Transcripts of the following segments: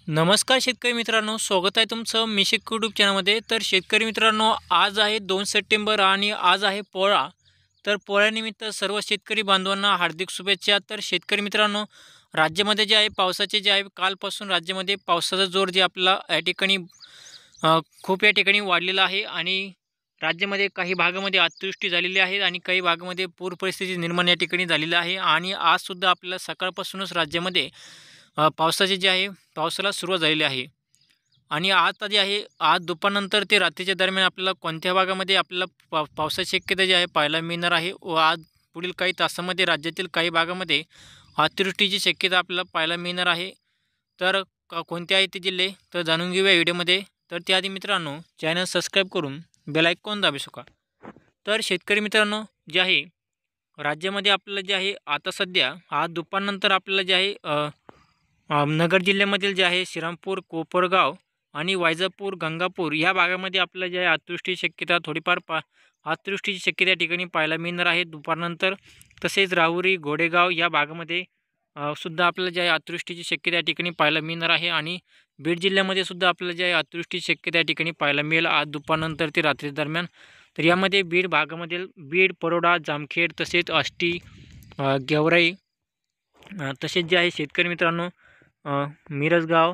नमस्कार शेतकरी मित्रांनो, स्वागत आहे तुमचं मी शेतकरी यूट्यूब चॅनलमध्ये। तर शेतकरी मित्रांनो, आज आहे 2 सप्टेंबर आणि आज आहे पोळा। तर पोळ्यानिमित्त सर्व शेतकरी बांधवांना हार्दिक शुभेच्छा। तर शेतकरी मित्रांनो, राज्यामध्ये जे आहे पावसाचे जे आहे कालपासून राज्यामध्ये पावसाचा जोर जे आपला या ठिकाणी खूप या ठिकाणी वाढलेला आहे आणि राज्यामध्ये काही भागामध्ये अतिवृष्टी झालेली आहे आणि काही भागामध्ये पूर परिस्थिती निर्माण या ठिकाणी झालेली आहे आणि आज सुद्धा आपल्याला सकाळपासूनच राज्यामध्ये पावसाचे जे आहे पावसाला सुरुवात झालेली आहे आणि आता जे आहे आज दुपारनंतर ते रात्रीच्या दरम्यान आपल्याला कोणत्या भागामध्ये आपल्याला पावसाची शक्यता जी आहे पाहायला मिळणार आहे व आज पुढील काही तासामध्ये राज्यातील काही भागामध्ये अतिवृष्टीची शक्यता आपल्याला पाहायला मिळणार आहे। तर कोणते आहे ते जिल्हे तर जाणून घेऊया व्हिडिओमध्ये। तर त्याआधी मित्रांनो, चॅनल सबस्क्राईब करून बेल आयकॉन दाबू शका। तर शेतकरी मित्रांनो, जे आहे राज्यामध्ये आपल्याला जे आहे आता सध्या आज दुपारनंतर आपल्याला जे आहे नगर जिल्ह्यामधील जे आहे श्रीरामपूर, कोपरगाव आणि वैजापूर, गंगापूर या भागामध्ये आपल्याला जे आहे अतिवृष्टीची शक्यता थोडीफार अतिवृष्टीची शक्यता या ठिकाणी पाहायला मिळणार आहे दुपारनंतर। तसेच राहुरी, घोडेगाव या भागामध्ये सुद्धा आपल्याला जे आहे अतिवृष्टीची शक्यता या ठिकाणी पाहायला मिळणार आहे आणि बीड जिल्ह्यामध्ये सुद्धा आपल्याला जे आहे अतिवृष्टीची शक्यता या ठिकाणी पाहायला मिळेल आज दुपारनंतर ते रात्री दरम्यान। तर यामध्ये बीड भागामधील बीड, परोडा, जामखेड तसेच आष्टी, गेवराई तसेच जे आहे शेतकरी मित्रांनो मिरजगाव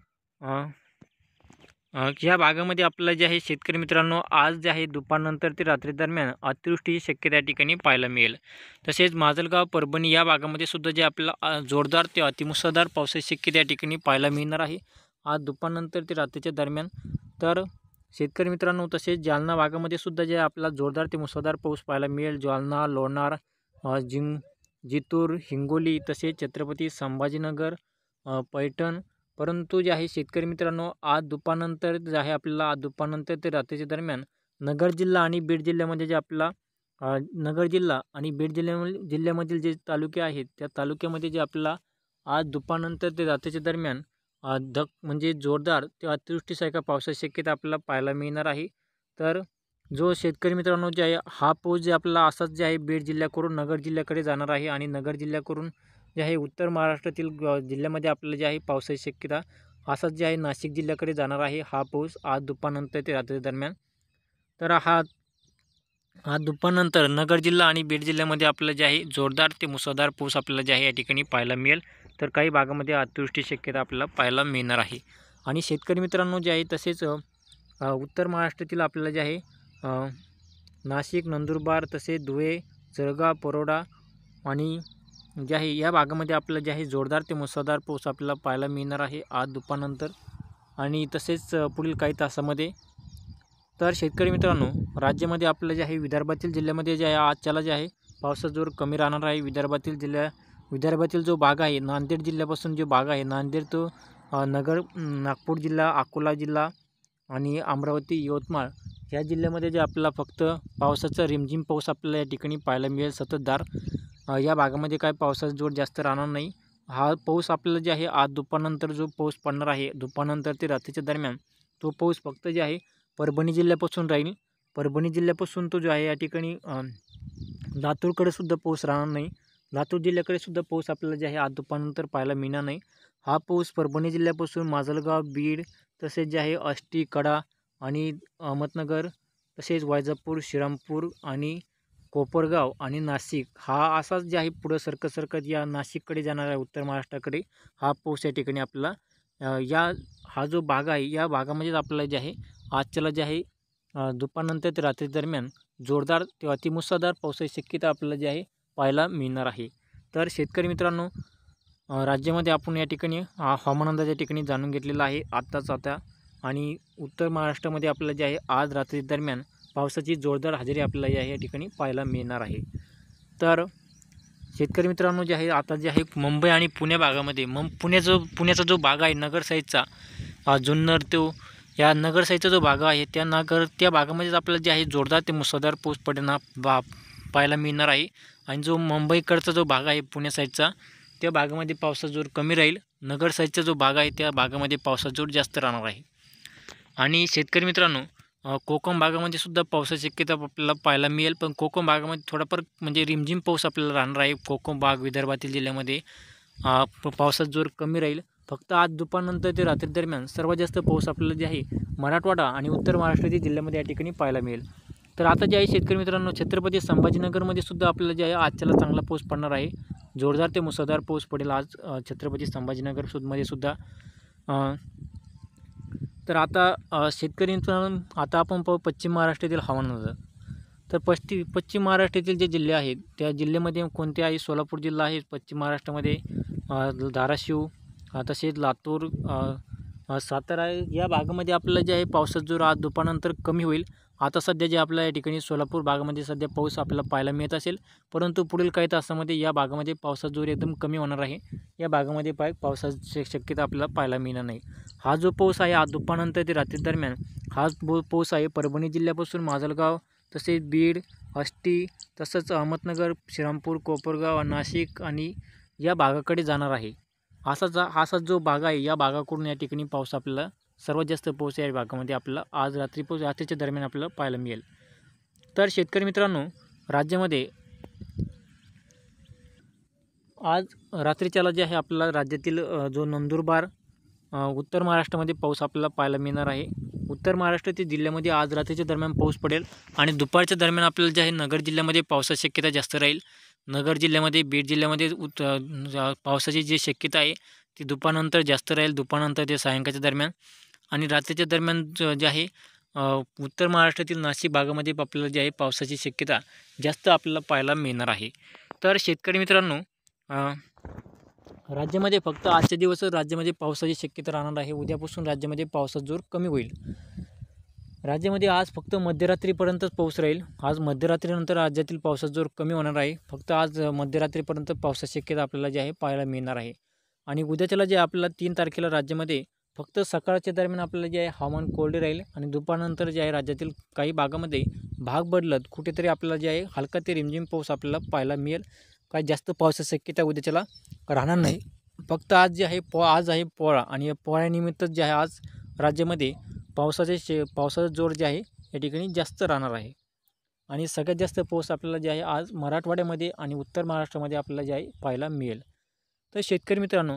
या भागामध्ये आपल्याला जे आहे शेतकरी मित्रांनो आज जे आहे दुपारनंतर ते रात्री दरम्यान अतिवृष्टीची शक्यता या ठिकाणी पाहायला मिळेल। तसेच माजलगाव, परभणी या भागामध्ये सुद्धा जे आपल्याला जोरदार ते अतिमुसळधार पावसाची शक्यता या ठिकाणी पाहायला मिळणार आहे आज दुपारनंतर ते रात्रीच्या दरम्यान। तर शेतकरी मित्रांनो, तसेच जालना भागामध्ये सुद्धा जे आपल्याला जोरदार ते मुसळधार पाऊस पाहायला मिळेल। जालना, लोणार, जिंतूर, हिंगोली तसेच छत्रपती संभाजीनगर, पैठण। परंतु जे आहे शेतकरी मित्रांनो, आज दुपारनंतर जे आहे आपल्याला आज दुपारनंतर ते रात्रीच्या दरम्यान नगर जिल्हा आणि बीड जिल्ह्यामध्ये जे आपला नगर जिल्हा आणि बीड जिल्ह्यामधील जे तालुके आहेत त्या तालुक्यामध्ये जे आपल्याला आज दुपारनंतर ते रात्रीच्या दरम्यान म्हणजे जोरदार ते अतिवृष्टीसारखा पावसाची शक्यता आपल्याला पाहायला मिळणार आहे। तर जो शेतकरी मित्रांनो जे आहे हा पाऊस जे आपला असाच जे आहे बीड जिल्ह्याकडून नगर जिल्ह्याकडे जाणार आहे आणि नगर जिल्ह्याकडून जे आहे उत्तर महाराष्ट्रातील जिल्ह्यामध्ये आपल्याला जे आहे पावसाची शक्यता असाच जे आहे नाशिक जिल्ह्याकडे जाणार आहे हा पाऊस आज दुपारनंतर ते रात्री दरम्यान। तर हा दुपारनंतर नगर जिल्हा आणि बीड जिल्ह्यामध्ये आपल्याला जे आहे जोरदार ते मुसळधार पाऊस आपल्याला जे आहे या ठिकाणी पाहायला मिळेल। तर काही भागामध्ये अतिवृष्टीची शक्यता आपल्याला पाहायला मिळणार आहे आणि शेतकरी मित्रांनो जे आहे तसेच उत्तर महाराष्ट्रातील आपल्याला जे आहे नाशिक, नंदुरबार तसेच धुळे, जळगाव, परोडा आणि जे आहे या भागामध्ये आपल्याला जे आहे जोरदार ते मुसळधार पाऊस आपल्याला पाहायला मिळणार आहे आज दुपारनंतर आणि तसेच पुढील काही तासामध्ये। तर शेतकरी मित्रांनो, राज्यामध्ये आपल्याला जे आहे विदर्भातील जिल्ह्यामध्ये जे आहे आजच्याला जे आहे पावसाचा जोर कमी राहणार आहे। विदर्भातील जो भाग आहे नांदेड जिल्ह्यापासून जो भाग आहे नांदेड तो नागपूर जिल्हा, अकोला जिल्हा आणि अमरावती, यवतमाळ या जिल्ह्यामध्ये जे आपल्याला फक्त पावसाचा रिमझिम पाऊस आपल्याला या ठिकाणी पाहायला मिळेल संततधार। या भागामध्ये काय पावसाचा जोर जास्त राहणार नाही। हा पाऊस आपल्याला जे आहे आज दुपारनंतर जो पाऊस पडणार आहे दुपारनंतर ते रात्रीच्या दरम्यान तो पाऊस फक्त जे आहे परभणी जिल्ह्यापासून राहील। परभणी जिल्ह्यापासून तो जो आहे या ठिकाणी लातूरकडे सुद्धा पाऊस राहणार नाही। लातूर जिल्ह्याकडे सुद्धा पाऊस आपल्याला जे आहे आज दुपारनंतर पाहायला मिळणार नाही। हा पाऊस परभणी जिल्ह्यापासून माजलगाव, बीड तसेच जे आहे आष्टी, कडा आणि अहमदनगर तसेच वैजापूर, श्रीरामपूर आणि कोपरगाव आणि नाशिक हा असाच जे आहे पुढं सरकत या नाशिककडे जाणार आहे उत्तर महाराष्ट्राकडे हा पाऊस या ठिकाणी आपल्याला हा जो भाग आहे या भागामध्येच आपल्याला जे आहे आजच्याला जे आहे दुपारनंतर ते रात्री दरम्यान जोरदार ते अतिमुसळधार पावसाची शक्यता आपल्याला जे आहे पाहायला मिळणार आहे। तर शेतकरी मित्रांनो, राज्यामध्ये आपण या ठिकाणी हवामान अंदाज या ठिकाणी जाणून घेतलेला आहे आता आणि उत्तर महाराष्ट्रामध्ये आपल्याला जे आहे आज रात्री दरम्यान पावसाची जोरदार हजेरी आपल्याला या ठिकाणी पाहायला मिळणार आहे। तर शेतकरी मित्रांनो जे आहे आता जे आहे मुंबई आणि पुणे भागामध्ये पुण्याचा जो भाग आहे नगर साईडचा जुन्नर तो या नगर साईडचा जो भाग आहे त्या भागामध्येच आपल्याला जे आहे जोरदार ते मुसळधार पाऊस पाहायला मिळणार आहे आणि जो मुंबईकडचा जो भाग आहे पुणे साईडचा त्या भागामध्ये पावसाचा जोर कमी राहील। नगर साईडचा जो भाग आहे त्या भागामध्ये पावसाचा जोर जास्त राहणार आहे आणि शेतकरी मित्रांनो कोकण भागामध्ये सुद्धा पावसाची शक्यता आपल्याला पाहायला मिळेल, पण कोकण भागामध्ये थोडाफार म्हणजे रिमझिम पाऊस आपल्याला राहणार आहे। कोकण भाग विदर्भातील जिल्ह्यामध्ये पावसाचा जोर कमी राहील फक्त आज दुपारनंतर ते रात्री दरम्यान सर्वात जास्त पाऊस आपल्याला जे आहे मराठवाडा आणि उत्तर महाराष्ट्रातील जिल्ह्यामध्ये या ठिकाणी पाहायला मिळेल। तर आता जे आहे शेतकरी मित्रांनो, छत्रपती संभाजीनगरमध्ये सुद्धा आपल्याला जे आहे आजच्याला चांगला पाऊस पडणार आहे। जोरदार ते मुसळधार पाऊस पडेल आज छत्रपती संभाजीनगरमध्ये सुद्धा। तर आता शेतकरी मित्रांनो, आता आपण पाहू पश्चिम महाराष्ट्रातील हवामानाचं। तर पश्चिम महाराष्ट्रातील जे जिल्हे आहेत त्या जिल्ह्यामध्ये कोणते आहे? सोलापूर जिल्हा आहे पश्चिम महाराष्ट्रामध्ये, धाराशिव, तसेच लातूर, सातारा या भागामध्ये आपल्याला जे आहे पावसाचा जोर आज दुपारनंतर कमी होईल। आता सध्या जे आपल्या या ठिकाणी सोलापूर भागामध्ये सध्या पाऊस आपल्याला पाहायला मिळत असेल, परंतु पुढील काही तासामध्ये या भागामध्ये पावसाचा जोर एकदम कमी होणार आहे। या भागामध्ये पावसाची शक्यता आपल्याला पाहायला मिळणार नाही। हा जो पाऊस आहे आज दुपारनंतर ते रात्री दरम्यान हा पाऊस आहे परभणी जिल्ह्यापासून माजलगाव, तसेच बीड, आष्टी, तसंच अहमदनगर, श्रीरामपूर, कोपरगाव, नाशिक आणि या भागाकडे जाणार आहे। असा जो भाग आहे या भागाकडून या ठिकाणी पाऊस आपल्याला सर्वात जास्त पाऊस या भागामध्ये आपल्याला आज रात्रीच्या दरम्यान आपल्याला पाहायला मिळेल। तर शेतकरी मित्रांनो, राज्यामध्ये आज रात्रीच्याला जे आहे आपल्याला राज्यातील जो नंदुरबार, उत्तर महाराष्ट्रामध्ये पाऊस आपल्याला पाहायला मिळणार आहे। उत्तर महाराष्ट्रातील जिल्ह्यामध्ये आज रात्रीच्या दरम्यान पाऊस पडेल आणि दुपारच्या दरम्यान आपल्याला जे आहे नगर जिल्ह्यामध्ये पावसाची शक्यता जास्त राहील। नगर जिल्ह्यामध्ये, बीड जिल्ह्यामध्ये पावसाची जी शक्यता आहे ती दुपारनंतर जास्त राहील, दुपारनंतर ते सायंकाळच्या दरम्यान। आणि रात्रीच्या दरम्यान जे आहे उत्तर महाराष्ट्रातील नाशिक भागामध्ये आपल्याला जे आहे पावसाची शक्यता जास्त आपल्याला पाहायला मिळणार आहे। तर शेतकरी मित्रांनो, राज्यामध्ये फक्त आजच्या दिवस राज्यामध्ये पावसाची शक्यता राहणार आहे। उद्यापासून राज्यामध्ये पावसाचा जोर कमी होईल। राज्यामध्ये आज फक्त मध्यरात्रीपर्यंतच पाऊस राहील। आज मध्यरात्रीनंतर राज्यातील पावसाचा जोर कमी होणार आहे। फक्त आज मध्यरात्रीपर्यंत पावसाची शक्यता आपल्याला जे आहे पाहायला मिळणार आहे। आणि उद्याच्याला जे आपल्याला 3 तारखेला राज्यामध्ये फक्त सकाळच्या दरम्यान आपल्याला जे आहे हवामान कोरडे राहील आणि दुपारनंतर जे आहे राज्यातील काही भागामध्ये भाग बदलत कुठेतरी आपल्याला जे आहे हलका ते रिमझिम पाऊस आपल्याला पाहायला मिळेल। काही जास्त पावसाची शक्यता उद्याच्याला राहणार नाही। फक्त आज जे आहे आज आहे पोळा आणि या पोळ्यानिमित्त जे आहे आज राज्यामध्ये पावसाचा जोर जे आहे या ठिकाणी जास्त राहणार आहे। आणि सगळ्यात जास्त पाऊस आपल्याला जे आहे आज मराठवाड्यामध्ये आणि उत्तर महाराष्ट्रामध्ये आपल्याला जे आहे पाहायला मिळेल। तर शेतकरी मित्रांनो,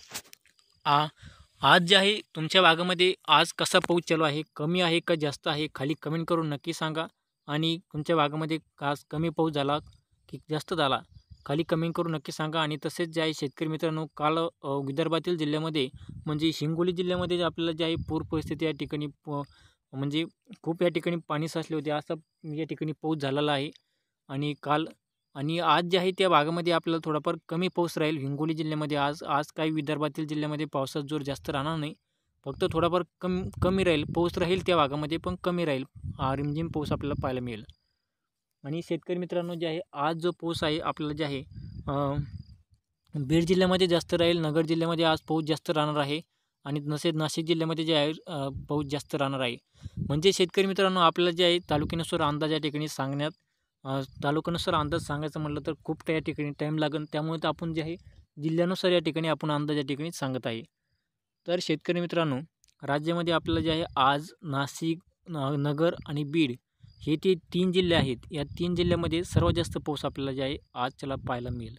आज जे आहे तुमच्या भागामध्ये आज कसा पाऊस चालू आहे? कमी आहे का जास्त आहे? खाली कमेंट करून नक्की सांगा। आणि तुमच्या भागामध्ये आज कमी पाऊस झाला की जास्त झाला खाली कमेंट करून नक्की सांगा। आणि तसेच जे आहे शेतकरी मित्रांनो, काल विदर्भातील जिल्ह्यामध्ये म्हणजे हिंगोली जिल्ह्यामध्ये आपल्याला जे आहे पूर परिस्थिती या ठिकाणी म्हणजे खूप या ठिकाणी पाणी साचले होते, असा या ठिकाणी पाऊस झालेला आहे। आणि काल आणि आज जे आहे त्या भागामध्ये आपल्याला थोडाफार कमी पाऊस राहील हिंगोली जिल्ह्यामध्ये। आज काही विदर्भातील जिल्ह्यामध्ये पावसाचा जोर जास्त राहणार नाही, फक्त थोडाफार कमी राहील पाऊस राहील त्या भागामध्ये, पण कमी राहील, रिमझिम पाऊस आपल्याला पाहायला मिळेल। आणि शेतकरी मित्रांनो, जे आहे आज जो पाऊस आहे आपल्याला जे आहे बीड जिल्ह्यामध्ये जास्त राहील, नगर जिल्ह्यामध्ये आज पाऊस जास्त राहणार आहे आणि नाशिक जिल्ह्यामध्ये जे आहे पाऊस जास्त राहणार आहे। म्हणजे शेतकरी मित्रांनो, आपल्याला जे आहे तालुक्यानुसार अंदाज या ठिकाणी तालुक्यानुसार अंदाज सांगायचं म्हटलं तर खूप या ठिकाणी टाईम लागेल, त्यामुळे तर आपण जे आहे जिल्ह्यानुसार या ठिकाणी आपण अंदाज या ठिकाणी सांगत आहे। तर शेतकरी मित्रांनो, राज्यामध्ये आपल्याला जे आहे आज नाशिक, नगर आणि बीड हे ते 3 जिल्हे आहेत। या 3 जिल्ह्यामध्ये सर्वात जास्त पाऊस आपल्याला जे आहे आजच्याला पाहायला मिळेल।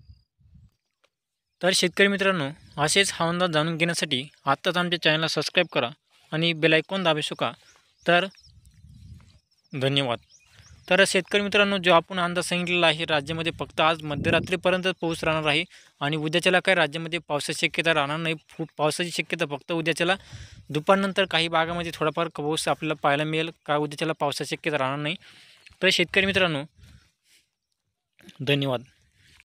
तर शेतकरी मित्रांनो, असेच हवामान जाणून घेण्यासाठी आत्ताच आमच्या चॅनलला सबस्क्राईब करा आणि बेल आयकॉन दाबू का। तर धन्यवाद। तर शेतकरी मित्रांनो, जो आपण अंदाज सांगितलेला आहे राज्यामध्ये फक्त आज मध्यरात्रीपर्यंत पाऊस राहणार आहे आणि उद्याच्याला काय राज्यामध्ये पावसाची शक्यता राहणार नाही। पावसाची शक्यता फक्त उद्याच्याला दुपारनंतर काही भागामध्ये थोडाफार पाऊस आपल्याला पाहायला मिळेल, का उद्याच्याला पावसाची शक्यता राहणार नाही। तर शेतकरी मित्रांनो, धन्यवाद।